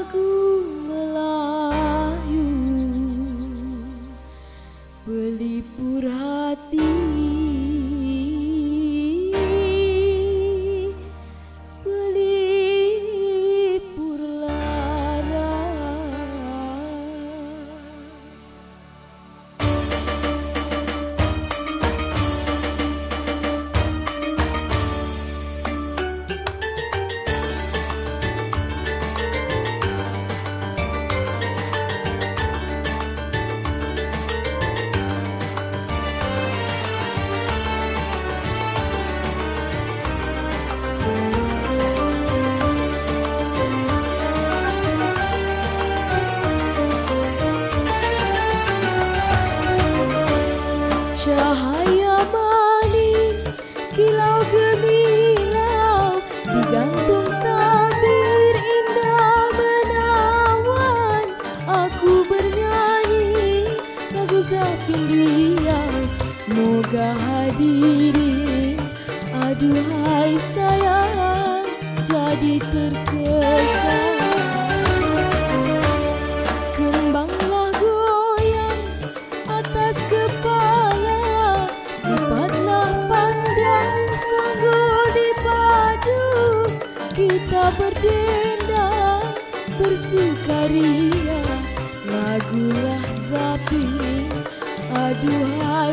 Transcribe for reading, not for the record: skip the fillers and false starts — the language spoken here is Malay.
lagu Melayu pelipur hati, pelipur lara. Cahaya manis, kilau gemilau, digantung tabir indah menawan. Aku bernyanyi lagu Zapin Riau, moga hadirin aduhai sayang jadi terkesan. Kembanglah goyang atas kepala, lipatlah pandang sanggup dipadu. Kita berdendang bersukaria, lagulah Zapin aduhai